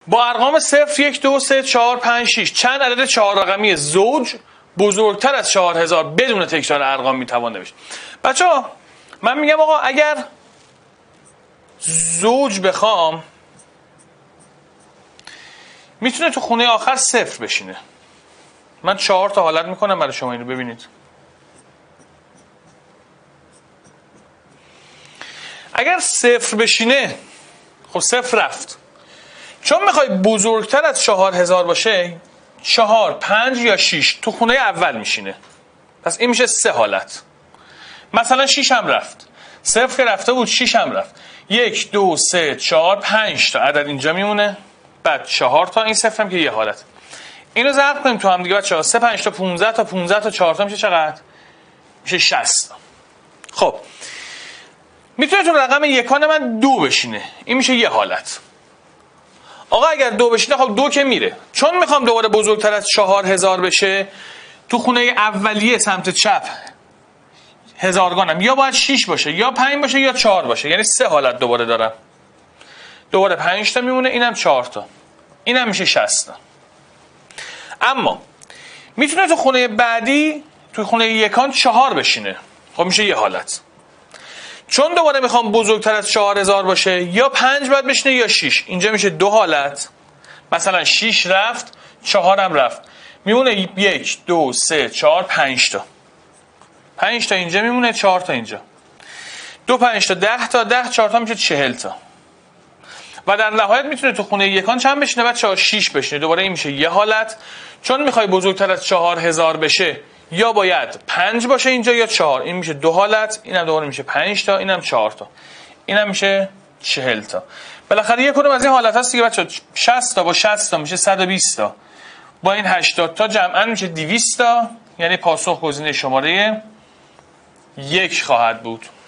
با ارقام 0 1 2 3 4 5 6 چند عدد 4 رقمی زوج بزرگتر از 4000 بدون تکرار ارقام میتوان نوشت؟ بچه‌ها من میگم آقا اگر زوج بخوام میتونه تو خونه آخر 0 بشینه. من 4 تا حالت میکنم برای شما، اینو ببینید. اگر 0 بشینه خب 0 رفت. چون میخوای بزرگتر از 4000 باشه 4 5 یا 6 تو خونه اول میشینه. پس این میشه 3 حالت. مثلا 6 هم رفت. 0 که رفته بود 6 هم رفت. 1 2 3 4 5 تا عدد اینجا میمونه. بعد 4 تا این 0 هم که یه حالت. اینو ضرب کنیم تو هم دیگه بچه‌ها. 3 5 تا 15 تا 15 تا 4 تا میشه چقدر؟ میشه 60. خب میتونه تو رقم یکان من 2 بشینه. این میشه یه حالت. آقا اگر 2 بشینه خب 2 که میره. چون میخوام دوباره بزرگتر از 4000 بشه تو خونه اولیه سمت چپ هزارگانم یا باید 6 باشه یا 5 باشه یا 4 باشه. یعنی 3 حالت دوباره دارم. دوباره 5 تا میمونه، اینم 4 تا. اینم میشه 60 تا. اما میتونه تو خونه بعدی تو خونه یکان 4 بشینه. خب میشه یه حالت. چون دوباره میخوام بزرگتر از 4000 باشه یا 5 باید بشینه یا 6. اینجا میشه 2 حالت. مثلا 6 رفت 4 هم رفت. میمونه 1 2 3 4 5 تا. 5 تا اینجا میمونه، 4 تا اینجا. 2 5 تا 10 تا 10 4 تا میشه 40 تا. و در نهایت میتونه تو خونه یکان چند بشینه؟ بچه‌ها 6 بشینه. دوباره این میشه یه حالت. چون میخوای بزرگتر از 4000 بشه یا باید 5 باشه اینجا یا 4. این میشه 2 حالت. اینم دوباره میشه 5 تا، اینم 4 تا. اینم میشه 40 تا. بالاخره یک کدوم از این حالت هست دیگه بچه‌ها. 60 تا با 60 تا میشه 120 تا. با این 80 تا جمعاً میشه 200 تا. یعنی پاسخ گزینه شماره 1 خواهد بود.